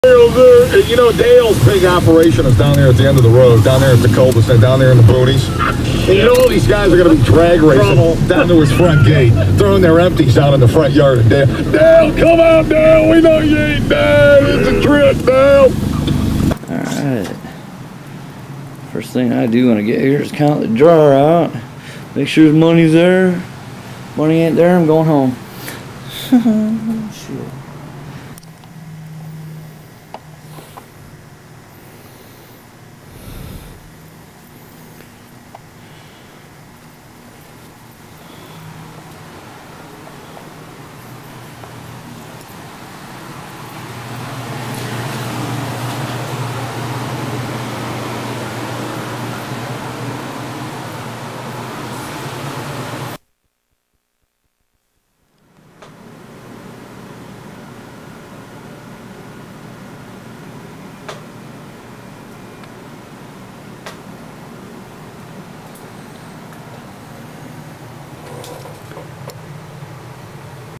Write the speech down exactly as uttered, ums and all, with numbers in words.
You know, Dale's big operation is down there at the end of the road, down there at the cul-de-sac, down there in the boonies. And you know all these guys are going to be drag racing down to his front gate, throwing their empties out in the front yard of Dale. Dale, come on, Dale. We know you ain't dead. It's a trip, Dale. Alright. First thing I do when I get here is count the jar out. Make sure his money's there. Money ain't there, I'm going home.